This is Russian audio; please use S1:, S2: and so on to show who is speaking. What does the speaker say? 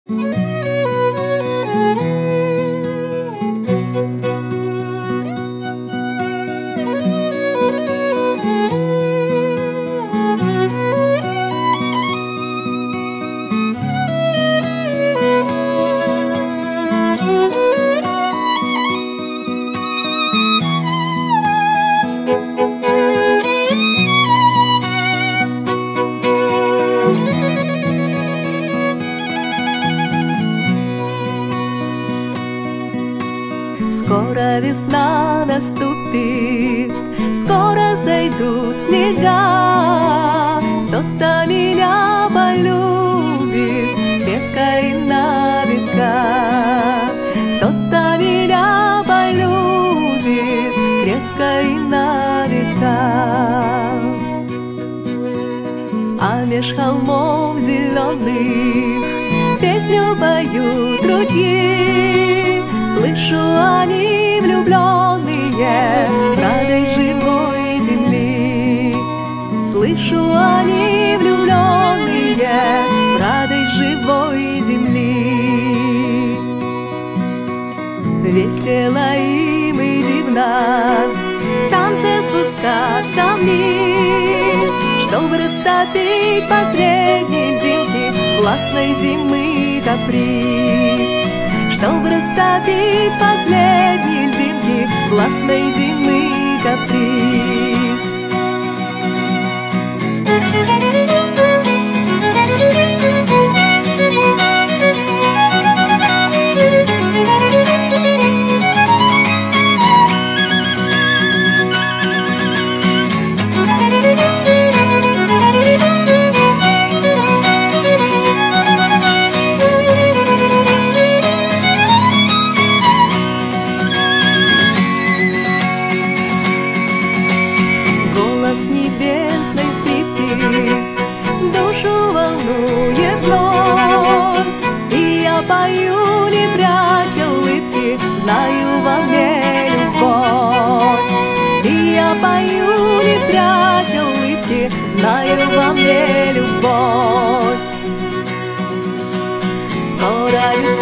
S1: Скоро весна наступит, скоро зайдут снега. Кто-то меня полюбит крепко и на века. Кто-то меня полюбит крепко и на века. А меж холмов зеленых песню поют ручьи. Слышу, они влюбленные в радость живой земли. Слышу, они влюбленные в радость живой земли. Весело им и дивно в танце спускаться вниз, чтобы растопить последние льдинки властной зимы каприз. Чтобы растопить последние льдинки властной зимы каприз. Пою, не пряча улыбки, знаю во мне любовь. И я пою, не пряча улыбки, знаю во мне любовь. Скоро